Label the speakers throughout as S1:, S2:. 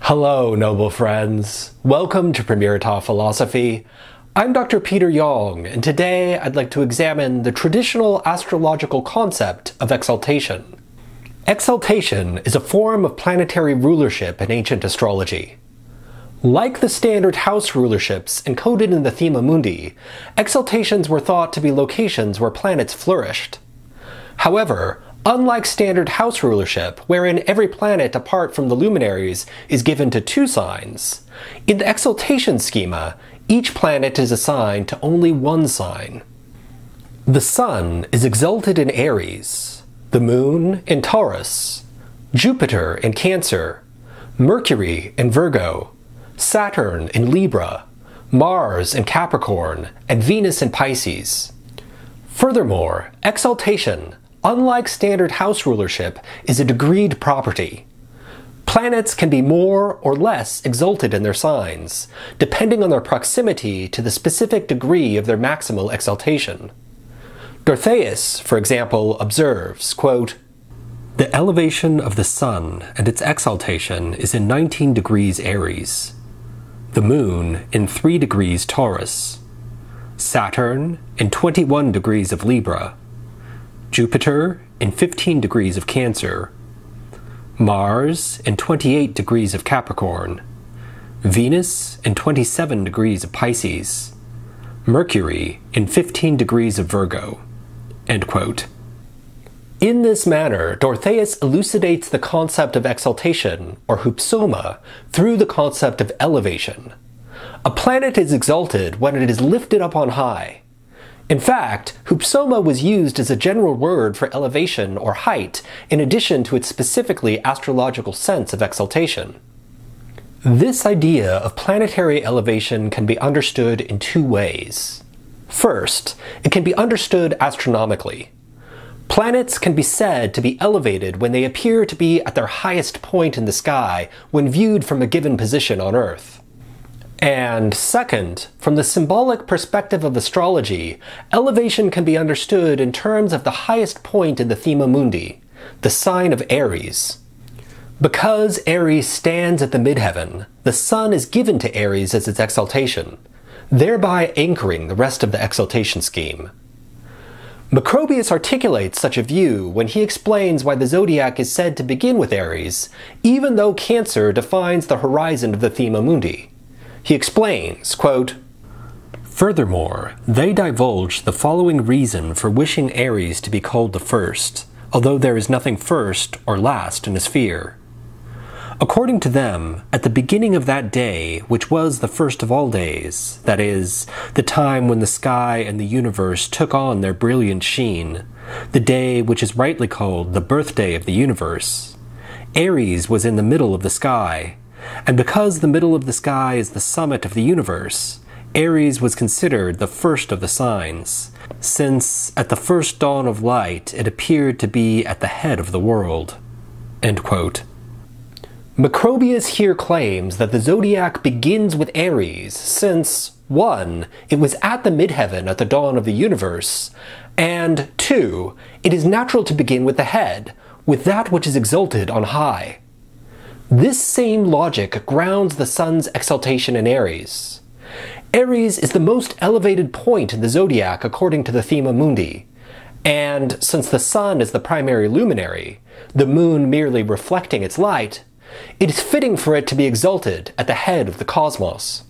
S1: Hello, noble friends. Welcome to Premier Talk Philosophy. I'm Dr. Peter Yong, and today I'd like to examine the traditional astrological concept of exaltation. Exaltation is a form of planetary rulership in ancient astrology. Like the standard house rulerships encoded in the Thema Mundi, exaltations were thought to be locations where planets flourished. However, unlike standard house rulership, wherein every planet apart from the luminaries is given to two signs, in the exaltation schema, each planet is assigned to only one sign. The Sun is exalted in Aries, the Moon in Taurus, Jupiter in Cancer, Mercury in Virgo, Saturn in Libra, Mars in Capricorn, and Venus in Pisces. Furthermore, exaltation, unlike standard house rulership, is a degreed property. Planets can be more or less exalted in their signs, depending on their proximity to the specific degree of their maximal exaltation. Dorotheus, for example, observes, quote, "The elevation of the Sun and its exaltation is in 19 degrees Aries, the Moon in 3 degrees Taurus, Saturn in 21 degrees of Libra, Jupiter in 15 degrees of Cancer, Mars in 28 degrees of Capricorn, Venus in 27 degrees of Pisces, Mercury in 15 degrees of Virgo." End quote. In this manner, Dorotheus elucidates the concept of exaltation, or hypsoma, through the concept of elevation. A planet is exalted when it is lifted up on high. In fact, hypsoma was used as a general word for elevation or height, in addition to its specifically astrological sense of exaltation. This idea of planetary elevation can be understood in two ways. First, it can be understood astronomically. Planets can be said to be elevated when they appear to be at their highest point in the sky when viewed from a given position on Earth. And second, from the symbolic perspective of astrology, elevation can be understood in terms of the highest point in the Thema Mundi, the sign of Aries. Because Aries stands at the midheaven, the Sun is given to Aries as its exaltation, thereby anchoring the rest of the exaltation scheme. Macrobius articulates such a view when he explains why the zodiac is said to begin with Aries, even though Cancer defines the horizon of the Thema Mundi. He explains, quote, "Furthermore, they divulge the following reason for wishing Aries to be called the first, although there is nothing first or last in a sphere. According to them, at the beginning of that day, which was the first of all days, that is, the time when the sky and the universe took on their brilliant sheen, the day which is rightly called the birthday of the universe, Aries was in the middle of the sky, and because the middle of the sky is the summit of the universe, Aries was considered the first of the signs, since at the first dawn of light it appeared to be at the head of the world." End quote. Macrobius here claims that the zodiac begins with Aries since, 1. It was at the midheaven at the dawn of the universe, and 2. It is natural to begin with the head, with that which is exalted on high. This same logic grounds the Sun's exaltation in Aries. Aries is the most elevated point in the zodiac according to the Thema Mundi, and since the Sun is the primary luminary, the Moon merely reflecting its light, it is fitting for it to be exalted at the head of the cosmos.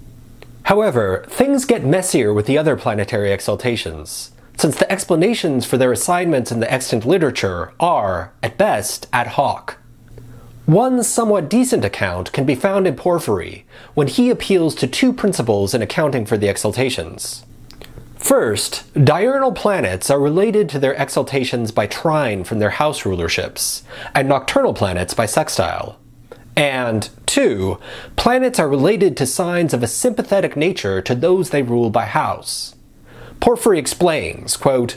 S1: However, things get messier with the other planetary exaltations, since the explanations for their assignments in the extant literature are, at best, ad hoc. One somewhat decent account can be found in Porphyry, when he appeals to two principles in accounting for the exaltations. First, diurnal planets are related to their exaltations by trine from their house rulerships, and nocturnal planets by sextile. And 2, planets are related to signs of a sympathetic nature to those they rule by house. Porphyry explains, quote,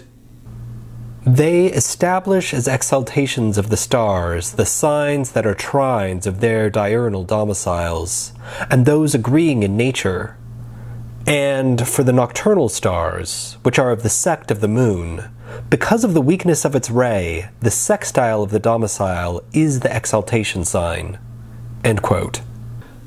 S1: "They establish as exaltations of the stars the signs that are trines of their diurnal domiciles, and those agreeing in nature. And for the nocturnal stars, which are of the sect of the moon, because of the weakness of its ray, the sextile of the domicile is the exaltation sign." End quote.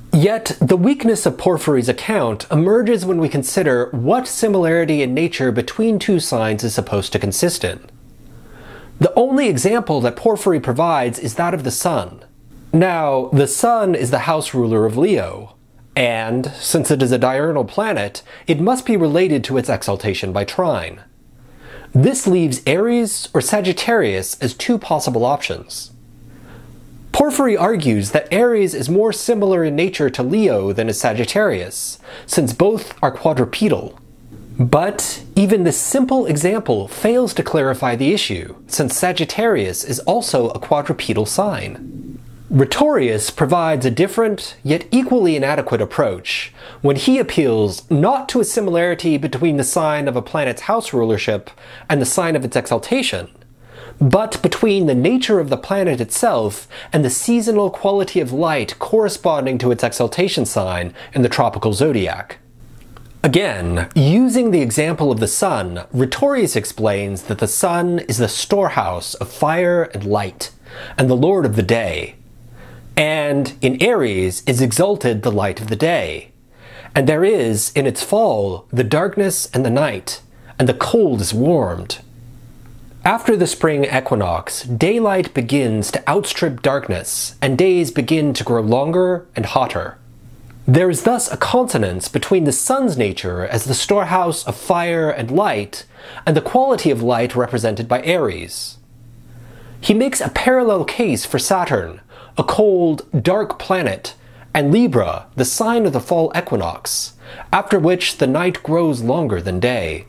S1: Yet, the weakness of Porphyry's account emerges when we consider what similarity in nature between two signs is supposed to consist in. The only example that Porphyry provides is that of the sun. Now, the sun is the house ruler of Leo, and, since it is a diurnal planet, it must be related to its exaltation by trine. This leaves Aries or Sagittarius as two possible options. Porphyry argues that Aries is more similar in nature to Leo than is Sagittarius, since both are quadrupedal. But even this simple example fails to clarify the issue, since Sagittarius is also a quadrupedal sign. Rhetorius provides a different, yet equally inadequate approach, when he appeals not to a similarity between the sign of a planet's house rulership and the sign of its exaltation, but between the nature of the planet itself and the seasonal quality of light corresponding to its exaltation sign in the tropical zodiac. Again, using the example of the sun, Rhetorius explains that the sun is the storehouse of fire and light, and the lord of the day. And in Aries is exalted the light of the day. And there is, in its fall, the darkness and the night, and the cold is warmed. After the spring equinox, daylight begins to outstrip darkness, and days begin to grow longer and hotter. There is thus a consonance between the sun's nature as the storehouse of fire and light, and the quality of light represented by Aries. He makes a parallel case for Saturn, a cold, dark planet, and Libra, the sign of the fall equinox, after which the night grows longer than day.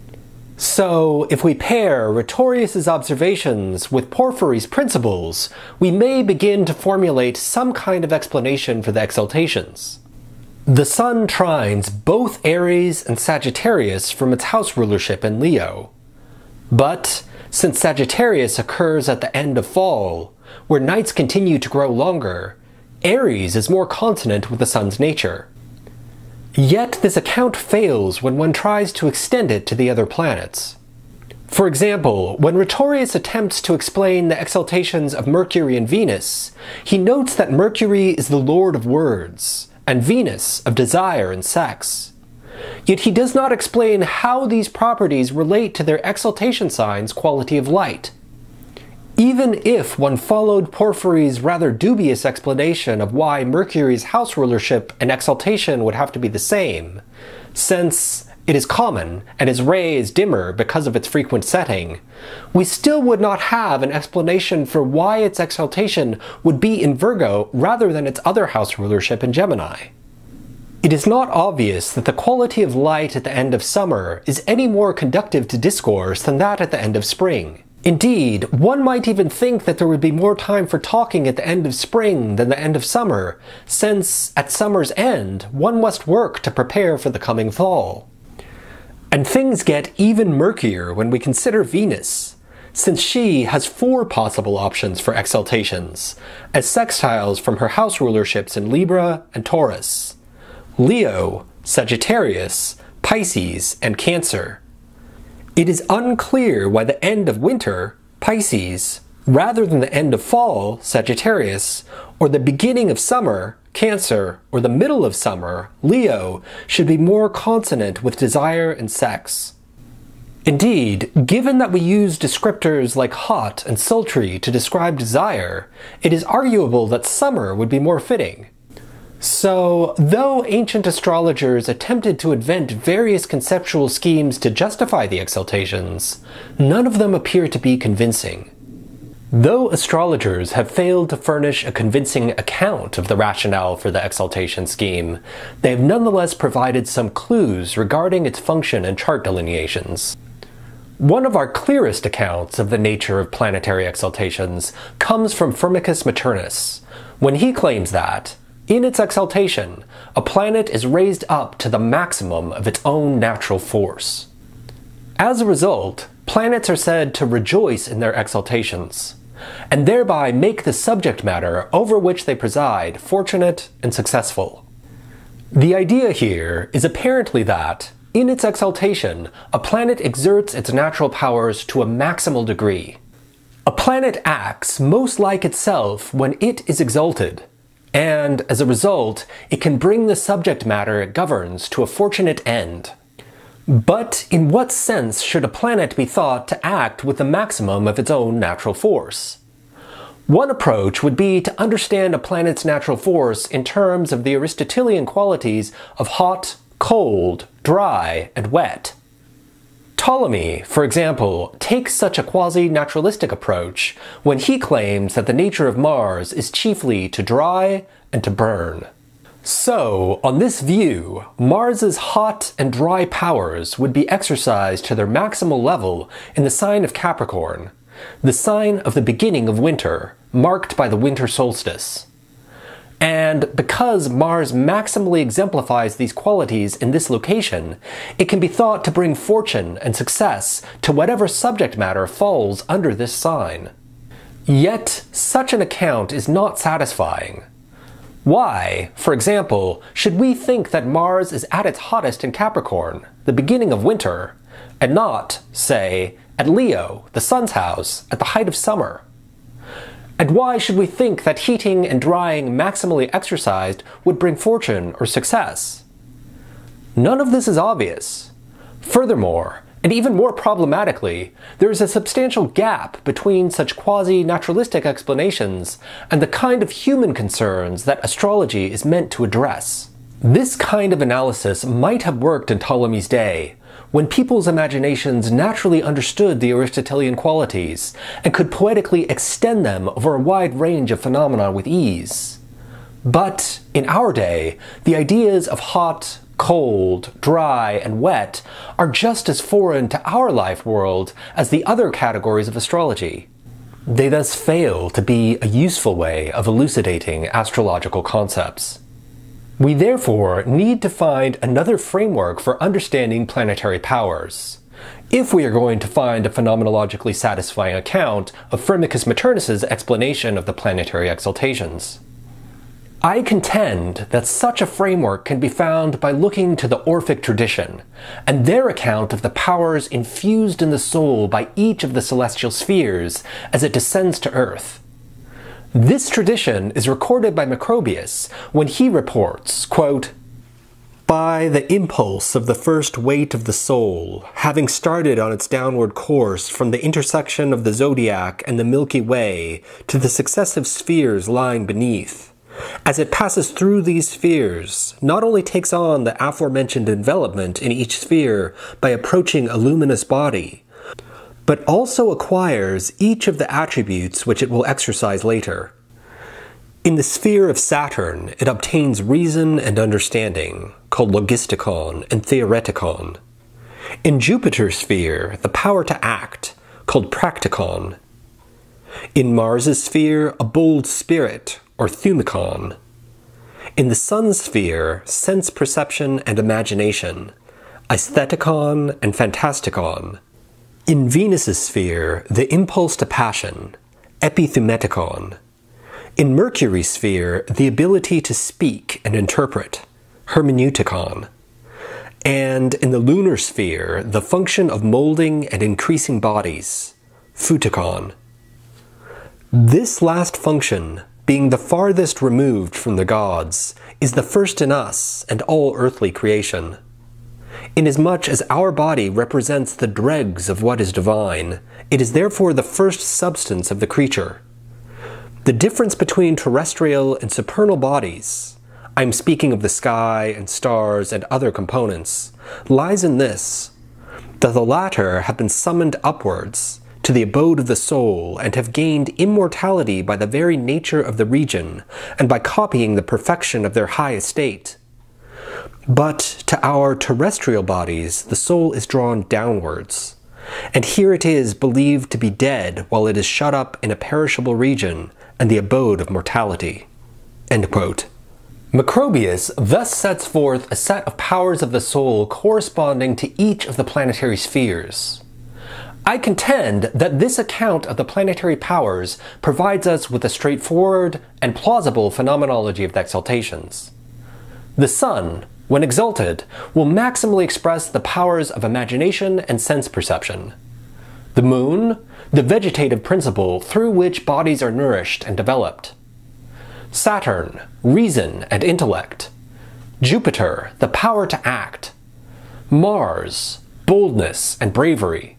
S1: So, if we pair Rhetorius's observations with Porphyry's principles, we may begin to formulate some kind of explanation for the exaltations. The sun trines both Aries and Sagittarius from its house rulership in Leo. But, since Sagittarius occurs at the end of fall, where nights continue to grow longer, Aries is more consonant with the sun's nature. Yet this account fails when one tries to extend it to the other planets. For example, when Rhetorius attempts to explain the exaltations of Mercury and Venus, he notes that Mercury is the lord of words, and Venus of desire and sex. Yet he does not explain how these properties relate to their exaltation sign's quality of light. Even if one followed Porphyry's rather dubious explanation of why Mercury's house rulership and exaltation would have to be the same, since it is common and its ray is dimmer because of its frequent setting, we still would not have an explanation for why its exaltation would be in Virgo rather than its other house rulership in Gemini. It is not obvious that the quality of light at the end of summer is any more conducive to discourse than that at the end of spring. Indeed, one might even think that there would be more time for talking at the end of spring than the end of summer, since at summer's end, one must work to prepare for the coming fall. And things get even murkier when we consider Venus, since she has 4 possible options for exaltations, as sextiles from her house rulerships in Libra and Taurus, Leo, Sagittarius, Pisces, and Cancer. It is unclear why the end of winter, Pisces, rather than the end of fall, Sagittarius, or the beginning of summer, Cancer, or the middle of summer, Leo, should be more consonant with desire and sex. Indeed, given that we use descriptors like hot and sultry to describe desire, it is arguable that summer would be more fitting. So, though ancient astrologers attempted to invent various conceptual schemes to justify the exaltations, none of them appear to be convincing. Though astrologers have failed to furnish a convincing account of the rationale for the exaltation scheme, they have nonetheless provided some clues regarding its function and chart delineations. One of our clearest accounts of the nature of planetary exaltations comes from Firmicus Maternus, when he claims that, in its exaltation, a planet is raised up to the maximum of its own natural force. As a result, planets are said to rejoice in their exaltations, and thereby make the subject matter over which they preside fortunate and successful. The idea here is apparently that, in its exaltation, a planet exerts its natural powers to a maximal degree. A planet acts most like itself when it is exalted, and as a result, it can bring the subject matter it governs to a fortunate end. But in what sense should a planet be thought to act with the maximum of its own natural force? One approach would be to understand a planet's natural force in terms of the Aristotelian qualities of hot, cold, dry, and wet. Ptolemy, for example, takes such a quasi-naturalistic approach when he claims that the nature of Mars is chiefly to dry and to burn. So, on this view, Mars's hot and dry powers would be exercised to their maximal level in the sign of Capricorn, the sign of the beginning of winter, marked by the winter solstice. And because Mars maximally exemplifies these qualities in this location, it can be thought to bring fortune and success to whatever subject matter falls under this sign. Yet, such an account is not satisfying. Why, for example, should we think that Mars is at its hottest in Capricorn, the beginning of winter, and not, say, at Leo, the sun's house, at the height of summer? And why should we think that heating and drying maximally exercised would bring fortune or success? None of this is obvious. Furthermore, and even more problematically, there is a substantial gap between such quasi-naturalistic explanations and the kind of human concerns that astrology is meant to address. This kind of analysis might have worked in Ptolemy's day, when people's imaginations naturally understood the Aristotelian qualities and could poetically extend them over a wide range of phenomena with ease. But in our day, the ideas of hot, cold, dry, and wet are just as foreign to our life world as the other categories of astrology. They thus fail to be a useful way of elucidating astrological concepts. We therefore need to find another framework for understanding planetary powers, if we are going to find a phenomenologically satisfying account of Firmicus Maternus's explanation of the planetary exaltations. I contend that such a framework can be found by looking to the Orphic tradition, and their account of the powers infused in the soul by each of the celestial spheres as it descends to Earth. This tradition is recorded by Macrobius when he reports, quote, "By the impulse of the first weight of the soul, having started on its downward course from the intersection of the zodiac and the Milky Way to the successive spheres lying beneath, as it passes through these spheres, not only takes on the aforementioned envelopment in each sphere by approaching a luminous body, but also acquires each of the attributes which it will exercise later. In the sphere of Saturn, it obtains reason and understanding, called logistikon and theoretikon. In Jupiter's sphere, the power to act, called praktikon. In Mars's sphere, a bold spirit, or thumikon. In the Sun's sphere, sense perception and imagination, aesthetikon and fantastikon. In Venus's sphere, the impulse to passion, epithumetikon. In Mercury's sphere, the ability to speak and interpret, hermeneutikon. And in the lunar sphere, the function of molding and increasing bodies, phutikon. This last function, being the farthest removed from the gods, is the first in us and all earthly creation. Inasmuch as our body represents the dregs of what is divine, it is therefore the first substance of the creature. The difference between terrestrial and supernal bodies, I am speaking of the sky and stars and other components, lies in this, that the latter have been summoned upwards to the abode of the soul and have gained immortality by the very nature of the region and by copying the perfection of their high estate. But to our terrestrial bodies, the soul is drawn downwards, and here it is believed to be dead while it is shut up in a perishable region and the abode of mortality." End quote. Macrobius thus sets forth a set of powers of the soul corresponding to each of the planetary spheres. I contend that this account of the planetary powers provides us with a straightforward and plausible phenomenology of the exaltations. The Sun, when exalted, will maximally express the powers of imagination and sense perception. The Moon, the vegetative principle through which bodies are nourished and developed. Saturn, reason and intellect. Jupiter, the power to act. Mars, boldness and bravery.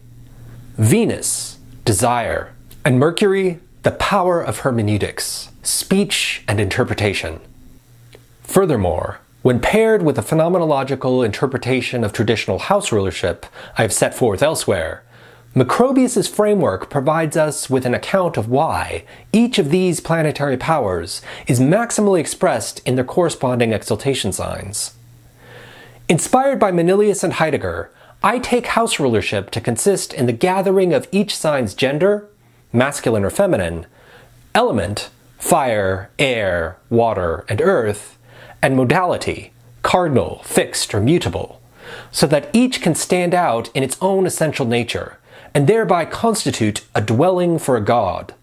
S1: Venus, desire. And Mercury, the power of hermeneutics, speech and interpretation. Furthermore, when paired with the phenomenological interpretation of traditional house rulership I have set forth elsewhere, Macrobius's framework provides us with an account of why each of these planetary powers is maximally expressed in their corresponding exaltation signs. Inspired by Manilius and Heidegger, I take house rulership to consist in the gathering of each sign's gender, masculine or feminine, element, fire, air, water, and earth, and modality, cardinal, fixed, or mutable, so that each can stand out in its own essential nature, and thereby constitute a dwelling for a god.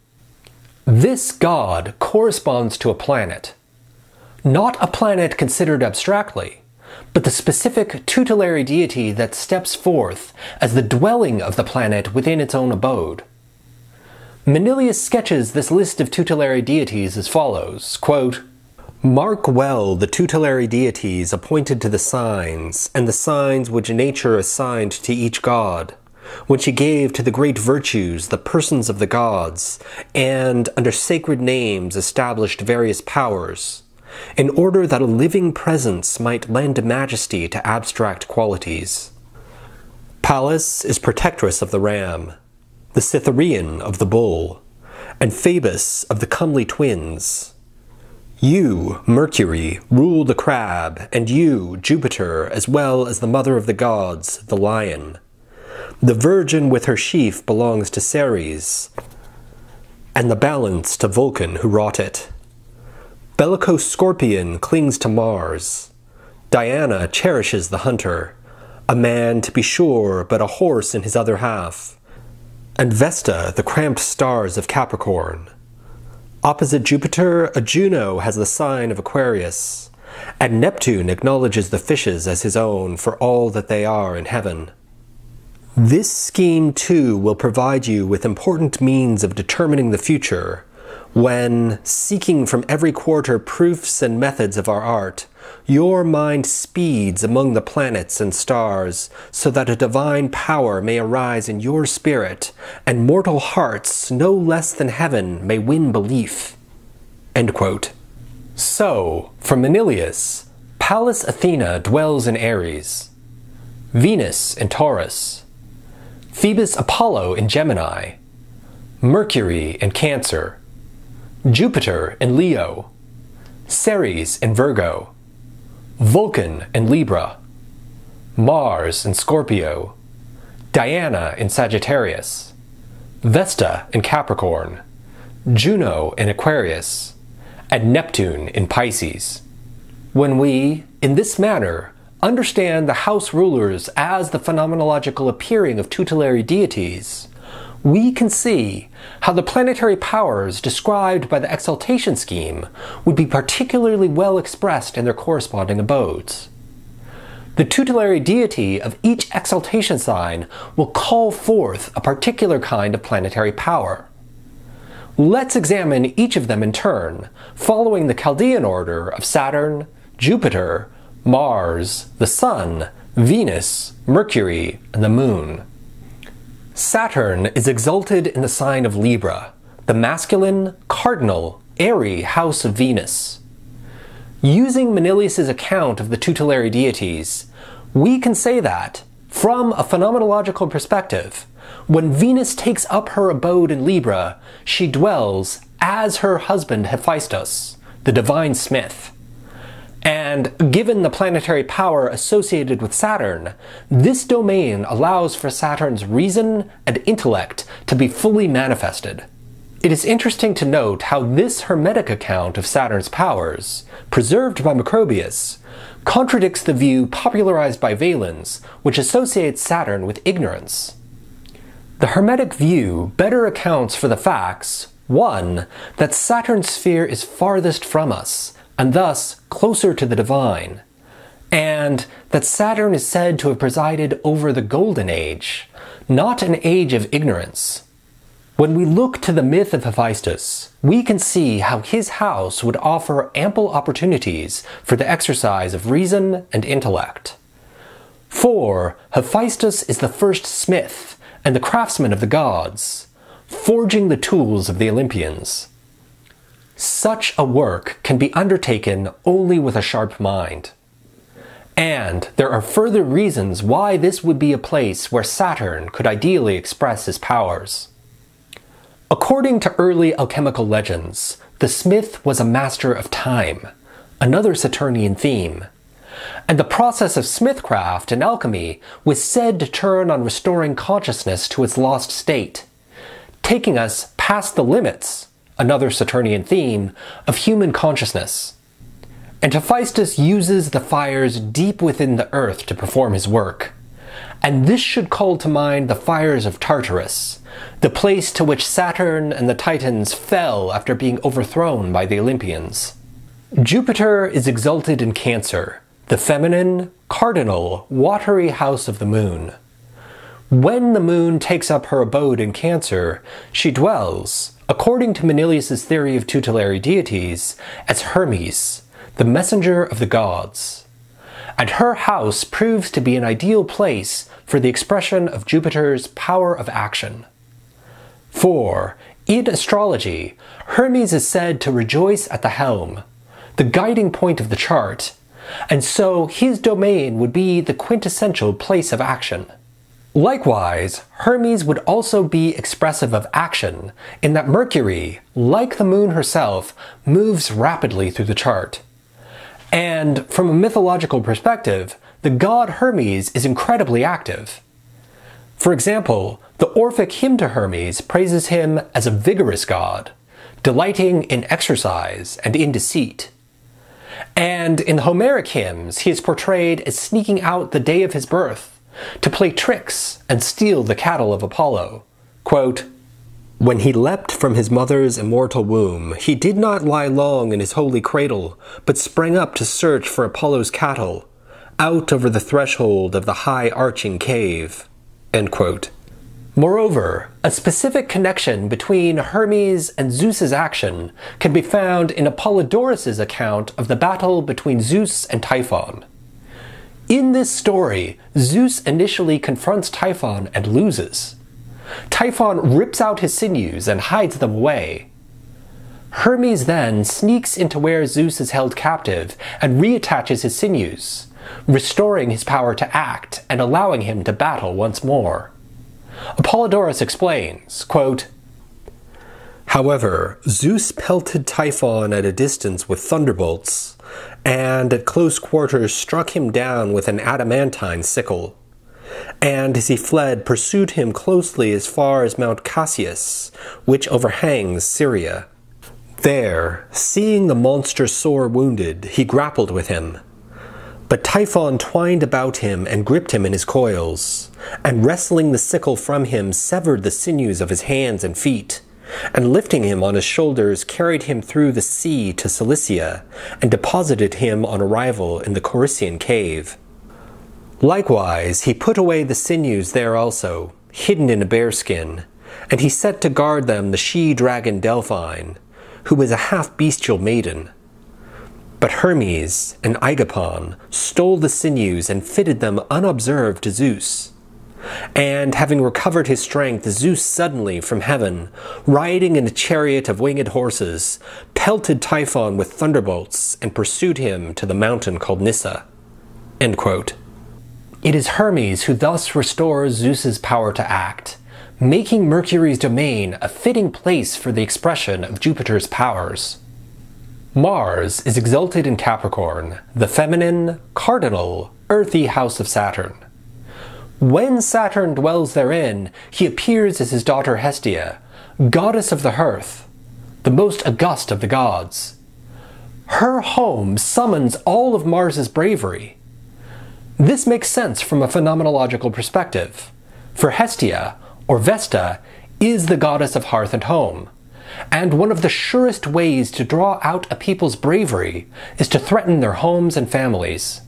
S1: This god corresponds to a planet. Not a planet considered abstractly, but the specific tutelary deity that steps forth as the dwelling of the planet within its own abode. Manilius sketches this list of tutelary deities as follows, quote, "Mark well the tutelary deities appointed to the signs, and the signs which nature assigned to each god, when she gave to the great virtues the persons of the gods, and under sacred names established various powers, in order that a living presence might lend majesty to abstract qualities. Pallas is protectress of the ram, the Cytherean of the bull, and Phoebus of the comely twins. You, Mercury, rule the crab, and you, Jupiter, as well as the mother of the gods, the lion. The virgin with her sheaf belongs to Ceres, and the balance to Vulcan who wrought it. Bellicose Scorpion clings to Mars. Diana cherishes the hunter, a man to be sure, but a horse in his other half. And Vesta the cramped stars of Capricorn. Opposite Jupiter, a Juno has the sign of Aquarius, and Neptune acknowledges the fishes as his own for all that they are in heaven. This scheme, too, will provide you with important means of determining the future, when, seeking from every quarter proofs and methods of our art, your mind speeds among the planets and stars, so that a divine power may arise in your spirit, and mortal hearts, no less than heaven, may win belief." End quote. So, from Manilius, Pallas Athena dwells in Aries, Venus in Taurus, Phoebus Apollo in Gemini, Mercury in Cancer, Jupiter in Leo, Ceres in Virgo, Vulcan in Libra, Mars in Scorpio, Diana in Sagittarius, Vesta in Capricorn, Juno in Aquarius, and Neptune in Pisces. When we, in this manner, understand the house rulers as the phenomenological appearing of tutelary deities, we can see how the planetary powers described by the exaltation scheme would be particularly well expressed in their corresponding abodes. The tutelary deity of each exaltation sign will call forth a particular kind of planetary power. Let's examine each of them in turn, following the Chaldean order of Saturn, Jupiter, Mars, the Sun, Venus, Mercury, and the Moon. Saturn is exalted in the sign of Libra, the masculine, cardinal, airy house of Venus. Using Manilius's account of the tutelary deities, we can say that, from a phenomenological perspective, when Venus takes up her abode in Libra, she dwells as her husband Hephaestus, the divine smith. And given the planetary power associated with Saturn, this domain allows for Saturn's reason and intellect to be fully manifested. It is interesting to note how this Hermetic account of Saturn's powers, preserved by Macrobius, contradicts the view popularized by Valens, which associates Saturn with ignorance. The Hermetic view better accounts for the facts, 1. That Saturn's sphere is farthest from us, and thus closer to the divine, and that Saturn is said to have presided over the Golden Age, not an age of ignorance. When we look to the myth of Hephaestus, we can see how his house would offer ample opportunities for the exercise of reason and intellect. For Hephaestus is the first smith and the craftsman of the gods, forging the tools of the Olympians. Such a work can be undertaken only with a sharp mind. And there are further reasons why this would be a place where Saturn could ideally express his powers. According to early alchemical legends, the smith was a master of time, another Saturnian theme, and the process of smithcraft in alchemy was said to turn on restoring consciousness to its lost state, taking us past the limits, another Saturnian theme, of human consciousness. And Hephaestus uses the fires deep within the earth to perform his work. And this should call to mind the fires of Tartarus, the place to which Saturn and the Titans fell after being overthrown by the Olympians. Jupiter is exalted in Cancer, the feminine, cardinal, watery house of the moon. When the moon takes up her abode in Cancer, she dwells, according to Manilius' theory of tutelary deities, as Hermes, the messenger of the gods. And her house proves to be an ideal place for the expression of Jupiter's power of action. For, in astrology, Hermes is said to rejoice at the helm, the guiding point of the chart, and so his domain would be the quintessential place of action. Likewise, Hermes would also be expressive of action, in that Mercury, like the moon herself, moves rapidly through the chart. And from a mythological perspective, the god Hermes is incredibly active. For example, the Orphic hymn to Hermes praises him as a vigorous god, delighting in exercise and in deceit. And in Homeric hymns, he is portrayed as sneaking out the day of his birth, to play tricks and steal the cattle of Apollo. Quote, "When he leapt from his mother's immortal womb, he did not lie long in his holy cradle, but sprang up to search for Apollo's cattle, out over the threshold of the high arching cave." End quote. Moreover, a specific connection between Hermes and Zeus's action can be found in Apollodorus' account of the battle between Zeus and Typhon. In this story, Zeus initially confronts Typhon and loses. Typhon rips out his sinews and hides them away. Hermes then sneaks into where Zeus is held captive and reattaches his sinews, restoring his power to act and allowing him to battle once more. Apollodorus explains, quote, "However, Zeus pelted Typhon at a distance with thunderbolts, and at close quarters struck him down with an adamantine sickle, and as he fled pursued him closely as far as Mount Cassius, which overhangs Syria. There, seeing the monster sore wounded, he grappled with him. But Typhon twined about him and gripped him in his coils, and wresting the sickle from him severed the sinews of his hands and feet, and lifting him on his shoulders carried him through the sea to Cilicia, and deposited him on arrival in the Corycian cave. Likewise, he put away the sinews there also, hidden in a bearskin, and he set to guard them the she-dragon Delphine, who was a half-bestial maiden. But Hermes and Aegapon stole the sinews and fitted them unobserved to Zeus. And having recovered his strength, Zeus suddenly from heaven, riding in a chariot of winged horses, pelted Typhon with thunderbolts and pursued him to the mountain called Nyssa." End quote. It is Hermes who thus restores Zeus's power to act, making Mercury's domain a fitting place for the expression of Jupiter's powers. Mars is exalted in Capricorn, the feminine, cardinal, earthy house of Saturn. When Saturn dwells therein, he appears as his daughter Hestia, goddess of the hearth, the most august of the gods. Her home summons all of Mars's bravery. This makes sense from a phenomenological perspective, for Hestia, or Vesta, is the goddess of hearth and home, and one of the surest ways to draw out a people's bravery is to threaten their homes and families.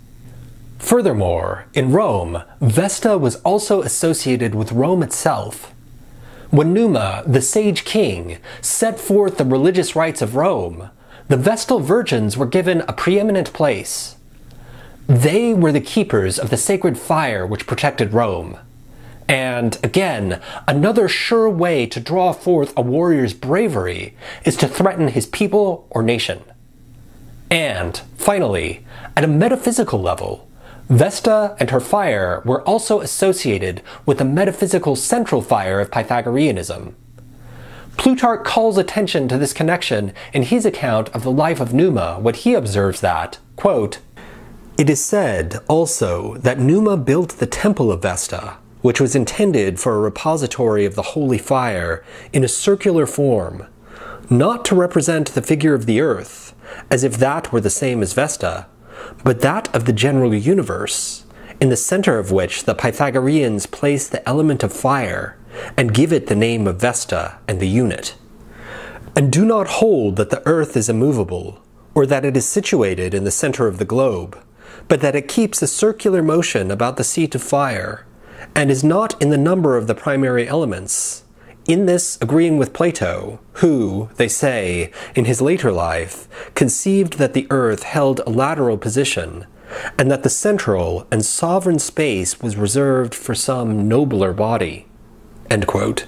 S1: Furthermore, in Rome, Vesta was also associated with Rome itself. When Numa, the sage king, set forth the religious rites of Rome, the Vestal virgins were given a preeminent place. They were the keepers of the sacred fire which protected Rome. And, again, another sure way to draw forth a warrior's bravery is to threaten his people or nation. And, finally, at a metaphysical level, Vesta and her fire were also associated with the metaphysical central fire of Pythagoreanism. Plutarch calls attention to this connection in his account of the life of Numa when he observes that, quote, "It is said, also, that Numa built the temple of Vesta, which was intended for a repository of the holy fire, in a circular form, not to represent the figure of the earth, as if that were the same as Vesta, but that of the general universe, in the center of which the Pythagoreans place the element of fire, and give it the name of Vesta and the unit. And do not hold that the earth is immovable, or that it is situated in the center of the globe, but that it keeps a circular motion about the seat of fire, and is not in the number of the primary elements, in this agreeing with Plato, who, they say, in his later life, conceived that the earth held a lateral position, and that the central and sovereign space was reserved for some nobler body." End quote.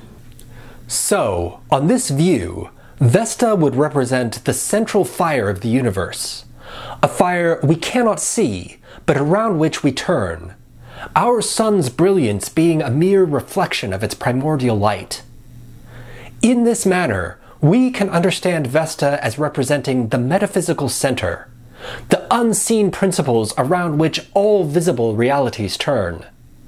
S1: So, on this view, Vesta would represent the central fire of the universe, a fire we cannot see, but around which we turn, our sun's brilliance being a mere reflection of its primordial light. In this manner, we can understand Vesta as representing the metaphysical center, the unseen principles around which all visible realities turn.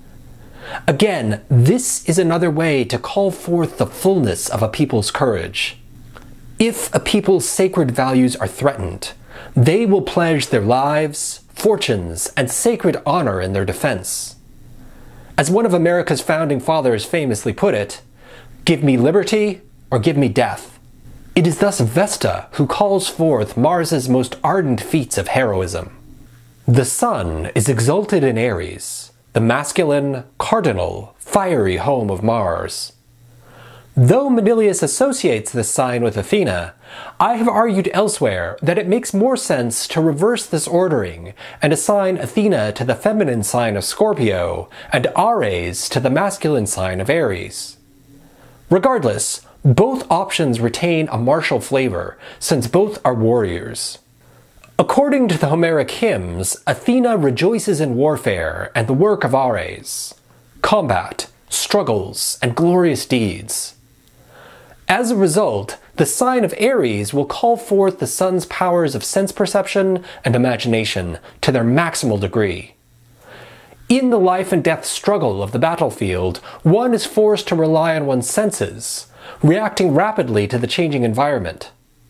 S1: Again, this is another way to call forth the fullness of a people's courage. If a people's sacred values are threatened, they will pledge their lives, fortunes, and sacred honor in their defense. As one of America's founding fathers famously put it, "Give me liberty or give me death." It is thus Vesta who calls forth Mars's most ardent feats of heroism. The sun is exalted in Aries, the masculine, cardinal, fiery home of Mars. Though Manilius associates this sign with Athena, I have argued elsewhere that it makes more sense to reverse this ordering and assign Athena to the feminine sign of Scorpio and Ares to the masculine sign of Aries. Regardless, both options retain a martial flavor, since both are warriors. According to the Homeric hymns, Athena rejoices in warfare and the work of Ares, combat, struggles, and glorious deeds. As a result, the sign of Aries will call forth the sun's powers of sense perception and imagination to their maximal degree. In the life and death struggle of the battlefield, one is forced to rely on one's senses, reacting rapidly to the changing environment.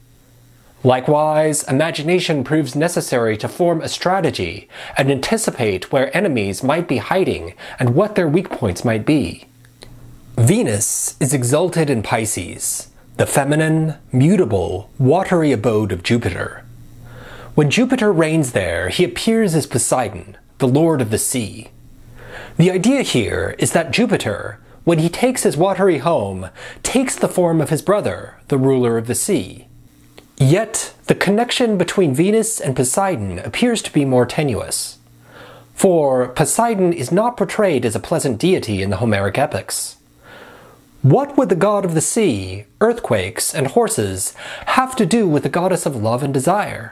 S1: Likewise, imagination proves necessary to form a strategy and anticipate where enemies might be hiding and what their weak points might be. Venus is exalted in Pisces, the feminine, mutable, watery abode of Jupiter. When Jupiter reigns there, he appears as Poseidon, the lord of the sea. The idea here is that Jupiter, when he takes his watery home, takes the form of his brother, the ruler of the sea. Yet, the connection between Venus and Poseidon appears to be more tenuous. For Poseidon is not portrayed as a pleasant deity in the Homeric epics. What would the god of the sea, earthquakes, and horses have to do with the goddess of love and desire?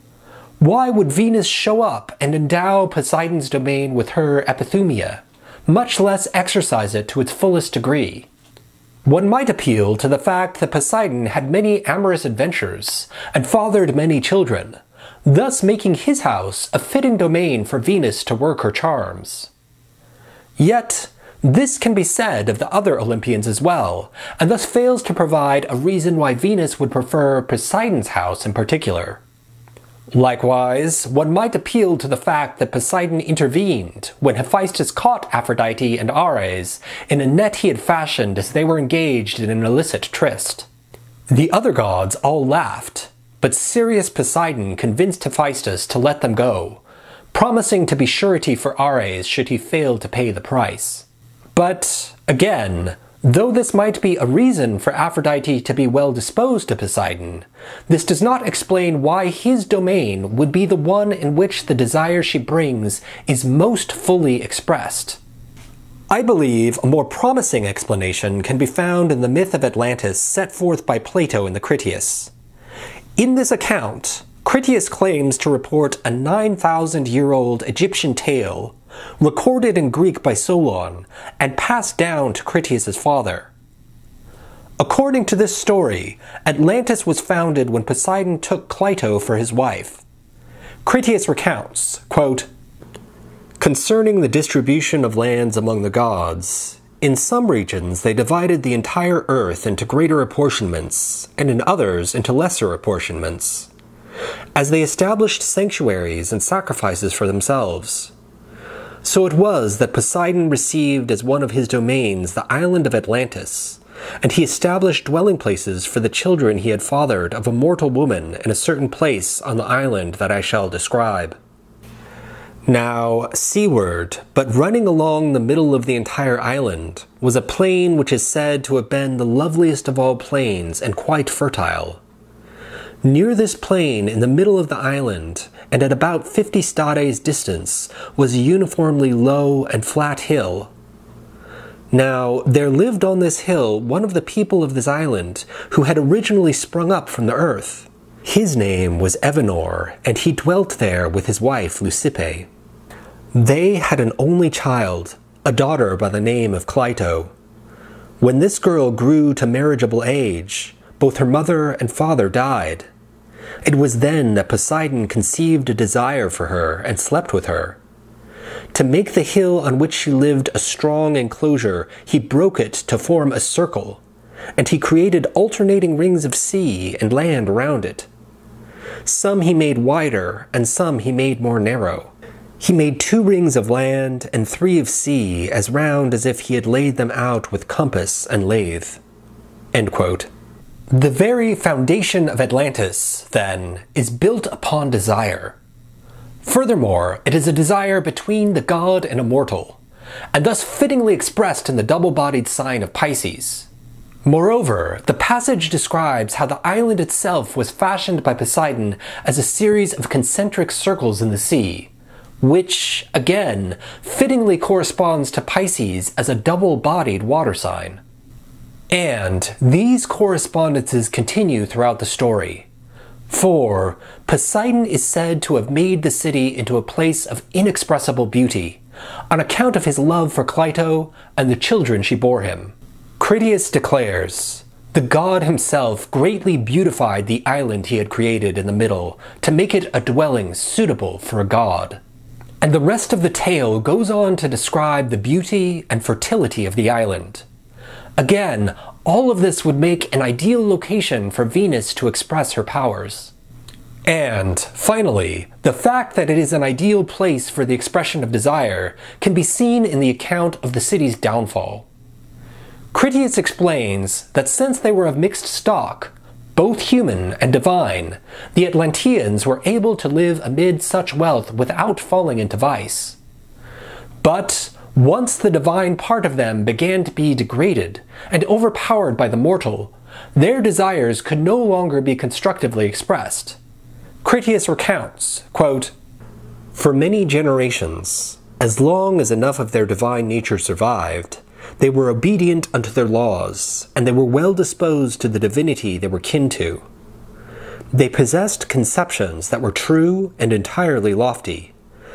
S1: Why would Venus show up and endow Poseidon's domain with her epithumia, much less exercise it to its fullest degree? One might appeal to the fact that Poseidon had many amorous adventures and fathered many children, thus making his house a fitting domain for Venus to work her charms. Yet, this can be said of the other Olympians as well, and thus fails to provide a reason why Venus would prefer Poseidon's house in particular. Likewise, one might appeal to the fact that Poseidon intervened when Hephaestus caught Aphrodite and Ares in a net he had fashioned as they were engaged in an illicit tryst. The other gods all laughed, but serious Poseidon convinced Hephaestus to let them go, promising to be surety for Ares should he fail to pay the price. But, again, Though this might be a reason for Aphrodite to be well disposed to Poseidon, this does not explain why his domain would be the one in which the desire she brings is most fully expressed. I believe a more promising explanation can be found in the myth of Atlantis set forth by Plato in the Critias. In this account, Critias claims to report a 9,000-year-old Egyptian tale, recorded in Greek by Solon, and passed down to Critias' father. According to this story, Atlantis was founded when Poseidon took Cleito for his wife. Critias recounts, quote, "Concerning the distribution of lands among the gods, in some regions they divided the entire earth into greater apportionments, and in others into lesser apportionments, as they established sanctuaries and sacrifices for themselves. So it was that Poseidon received as one of his domains the island of Atlantis, and he established dwelling places for the children he had fathered of a mortal woman in a certain place on the island that I shall describe. Now, seaward, but running along the middle of the entire island, was a plain which is said to have been the loveliest of all plains and quite fertile. Near this plain, in the middle of the island, and at about 50 stades distance, was a uniformly low and flat hill. Now, there lived on this hill one of the people of this island, who had originally sprung up from the earth. His name was Evenor, and he dwelt there with his wife Leucippe. They had an only child, a daughter by the name of Cleito. When this girl grew to marriageable age, both her mother and father died. It was then that Poseidon conceived a desire for her and slept with her. To make the hill on which she lived a strong enclosure, he broke it to form a circle, and he created alternating rings of sea and land around it. Some he made wider, and some he made more narrow. He made 2 rings of land and 3 of sea, as round as if he had laid them out with compass and lathe." End quote. The very foundation of Atlantis, then, is built upon desire. Furthermore, it is a desire between the god and a mortal, and thus fittingly expressed in the double-bodied sign of Pisces. Moreover, the passage describes how the island itself was fashioned by Poseidon as a series of concentric circles in the sea, which, again, fittingly corresponds to Pisces as a double-bodied water sign. And these correspondences continue throughout the story. For Poseidon is said to have made the city into a place of inexpressible beauty, on account of his love for Cleito and the children she bore him. Critias declares, "The god himself greatly beautified the island he had created in the middle to make it a dwelling suitable for a god." And the rest of the tale goes on to describe the beauty and fertility of the island. Again, all of this would make an ideal location for Venus to express her powers. And, finally, the fact that it is an ideal place for the expression of desire can be seen in the account of the city's downfall. Critias explains that since they were of mixed stock, both human and divine, the Atlanteans were able to live amid such wealth without falling into vice. But once the divine part of them began to be degraded and overpowered by the mortal, their desires could no longer be constructively expressed. Critias recounts, quote, "For many generations, as long as enough of their divine nature survived, they were obedient unto their laws, and they were well disposed to the divinity they were kin to. They possessed conceptions that were true and entirely lofty,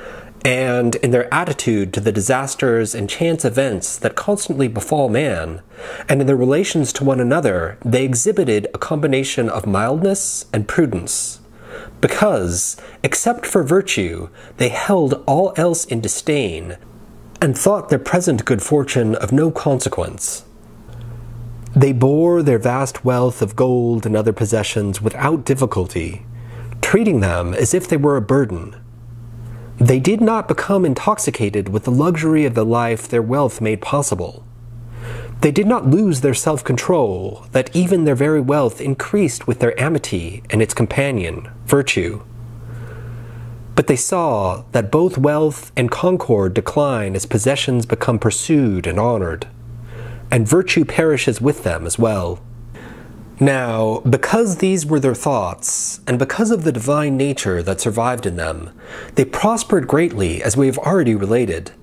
S1: and in their attitude to the disasters and chance events that constantly befall man, and in their relations to one another, they exhibited a combination of mildness and prudence, because, except for virtue, they held all else in disdain, and thought their present good fortune of no consequence. They bore their vast wealth of gold and other possessions without difficulty, treating them as if they were a burden. They did not become intoxicated with the luxury of the life their wealth made possible. They did not lose their self-control, that even their very wealth increased with their amity and its companion, virtue. But they saw that both wealth and concord decline as possessions become pursued and honored, and virtue perishes with them as well. Now, because these were their thoughts, and because of the divine nature that survived in them, they prospered greatly, as we have already related.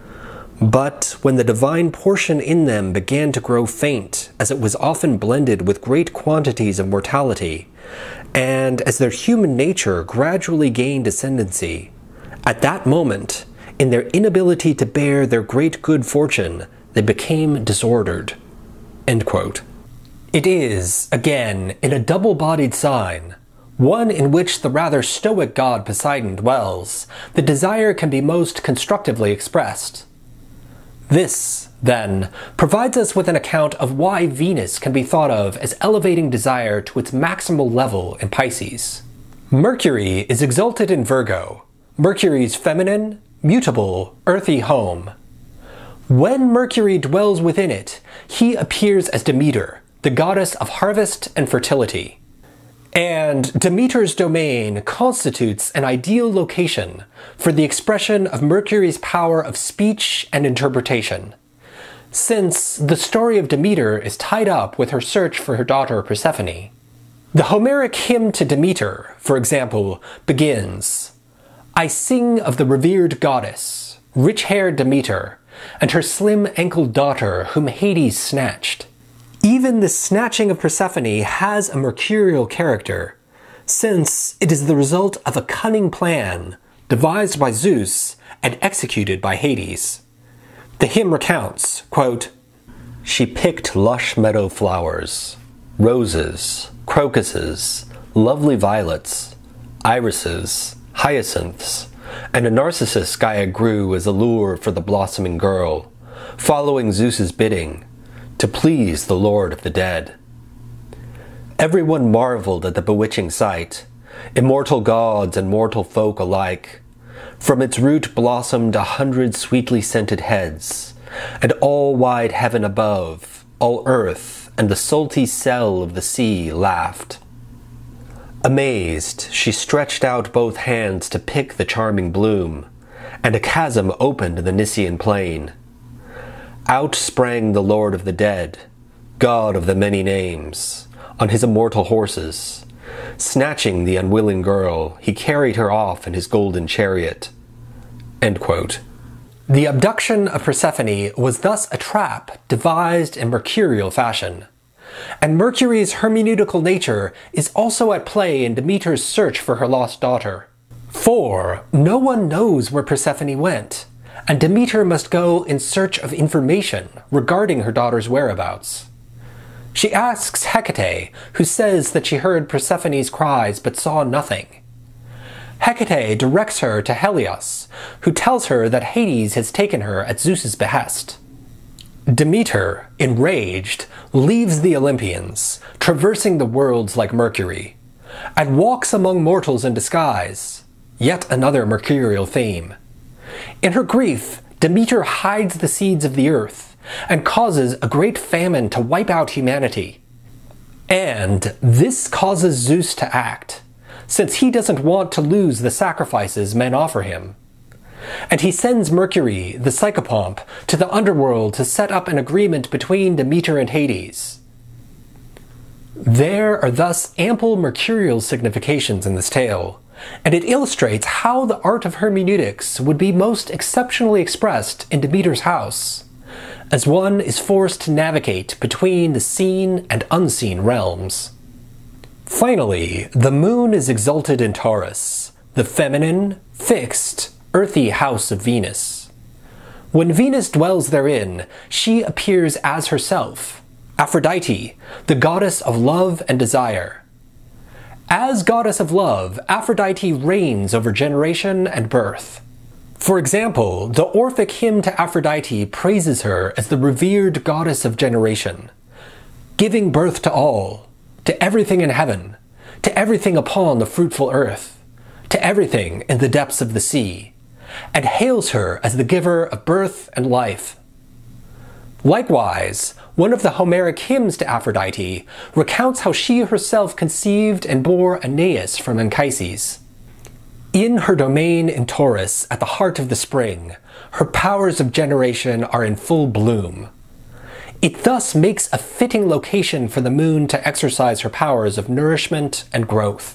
S1: But when the divine portion in them began to grow faint, as it was often blended with great quantities of mortality, and as their human nature gradually gained ascendancy, at that moment, in their inability to bear their great good fortune, they became disordered." End quote. It is, again, in a double-bodied sign, one in which the rather stoic god Poseidon dwells, the desire can be most constructively expressed. This, then, provides us with an account of why Venus can be thought of as elevating desire to its maximal level in Pisces. Mercury is exalted in Virgo, Mercury's feminine, mutable, earthy home. When Mercury dwells within it, he appears as Demeter, the goddess of harvest and fertility. And Demeter's domain constitutes an ideal location for the expression of Mercury's power of speech and interpretation, since the story of Demeter is tied up with her search for her daughter Persephone. The Homeric hymn to Demeter, for example, begins, "I sing of the revered goddess, rich-haired Demeter, and her slim-ankled daughter whom Hades snatched." Even the snatching of Persephone has a mercurial character, since it is the result of a cunning plan devised by Zeus and executed by Hades. The hymn recounts, quote, "She picked lush meadow flowers, roses, crocuses, lovely violets, irises, hyacinths, and a narcissus Gaia grew as a lure for the blossoming girl, following Zeus's bidding, to please the Lord of the dead. Everyone marveled at the bewitching sight, immortal gods and mortal folk alike. From its root blossomed 100 sweetly scented heads, and all wide heaven above, all earth, and the salty cell of the sea laughed. Amazed, she stretched out both hands to pick the charming bloom, and a chasm opened in the Nisaean plain. Out sprang the Lord of the dead, God of the many names, on his immortal horses. Snatching the unwilling girl, he carried her off in his golden chariot." End quote. The abduction of Persephone was thus a trap devised in mercurial fashion. And Mercury's hermeneutical nature is also at play in Demeter's search for her lost daughter. For no one knows where Persephone went, and Demeter must go in search of information regarding her daughter's whereabouts. She asks Hecate, who says that she heard Persephone's cries but saw nothing. Hecate directs her to Helios, who tells her that Hades has taken her at Zeus's behest. Demeter, enraged, leaves the Olympians, traversing the worlds like Mercury, and walks among mortals in disguise, yet another mercurial theme. In her grief, Demeter hides the seeds of the earth and causes a great famine to wipe out humanity. And this causes Zeus to act, since he doesn't want to lose the sacrifices men offer him. And he sends Mercury, the psychopomp, to the underworld to set up an agreement between Demeter and Hades. There are thus ample mercurial significations in this tale, and it illustrates how the art of hermeneutics would be most exceptionally expressed in Demeter's house, as one is forced to navigate between the seen and unseen realms. Finally, the moon is exalted in Taurus, the feminine, fixed, earthy house of Venus. When Venus dwells therein, she appears as herself, Aphrodite, the goddess of love and desire. As goddess of love, Aphrodite reigns over generation and birth. For example, the Orphic hymn to Aphrodite praises her as the revered goddess of generation, giving birth to all, to everything in heaven, to everything upon the fruitful earth, to everything in the depths of the sea, and hails her as the giver of birth and life. Likewise, one of the Homeric hymns to Aphrodite recounts how she herself conceived and bore Aeneas from Anchises. In her domain in Taurus, at the heart of the spring, her powers of generation are in full bloom. It thus makes a fitting location for the moon to exercise her powers of nourishment and growth.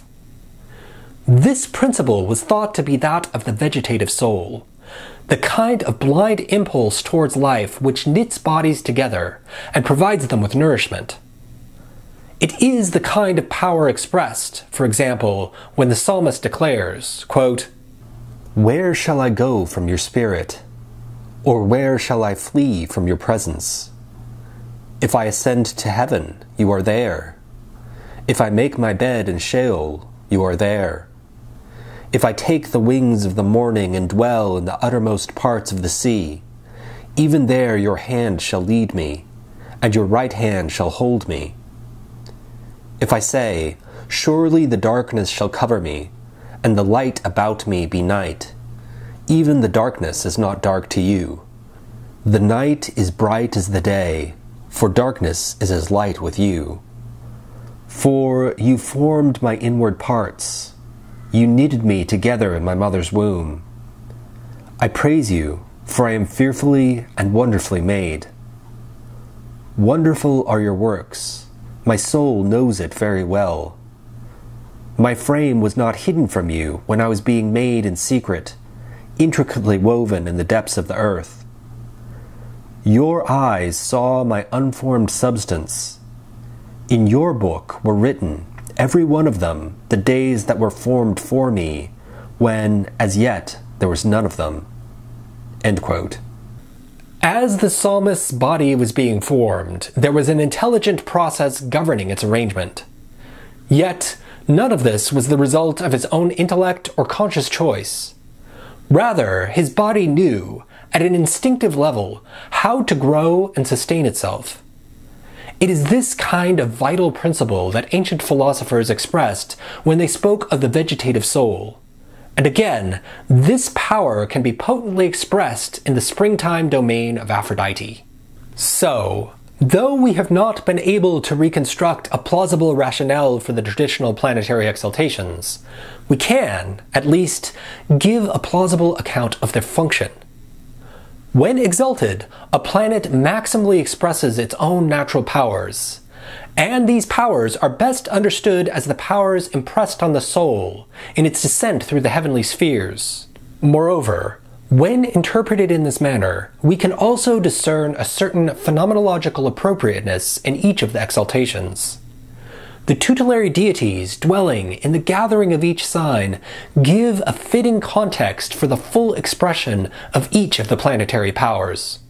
S1: This principle was thought to be that of the vegetative soul, the kind of blind impulse towards life which knits bodies together and provides them with nourishment. It is the kind of power expressed, for example, when the psalmist declares, quote, "Where shall I go from your spirit? Or where shall I flee from your presence? If I ascend to heaven, you are there. If I make my bed in Sheol, you are there. If I take the wings of the morning and dwell in the uttermost parts of the sea, even there your hand shall lead me, and your right hand shall hold me. If I say, surely the darkness shall cover me, and the light about me be night, even the darkness is not dark to you. The night is bright as the day, for darkness is as light with you. For you formed my inward parts. You knitted me together in my mother's womb. I praise you, for I am fearfully and wonderfully made. Wonderful are your works. My soul knows it very well. My frame was not hidden from you when I was being made in secret, intricately woven in the depths of the earth. Your eyes saw my unformed substance. In your book were written, every one of them, the days that were formed for me, when, as yet, there was none of them." End quote. As the psalmist's body was being formed, there was an intelligent process governing its arrangement. Yet, none of this was the result of his own intellect or conscious choice. Rather, his body knew, at an instinctive level, how to grow and sustain itself. It is this kind of vital principle that ancient philosophers expressed when they spoke of the vegetative soul. And again, this power can be potently expressed in the springtime domain of Aphrodite. So, though we have not been able to reconstruct a plausible rationale for the traditional planetary exaltations, we can, at least, give a plausible account of their function. When exalted, a planet maximally expresses its own natural powers, and these powers are best understood as the powers impressed on the soul in its descent through the heavenly spheres. Moreover, when interpreted in this manner, we can also discern a certain phenomenological appropriateness in each of the exaltations. The tutelary deities dwelling in the gathering of each sign give a fitting context for the full expression of each of the planetary powers.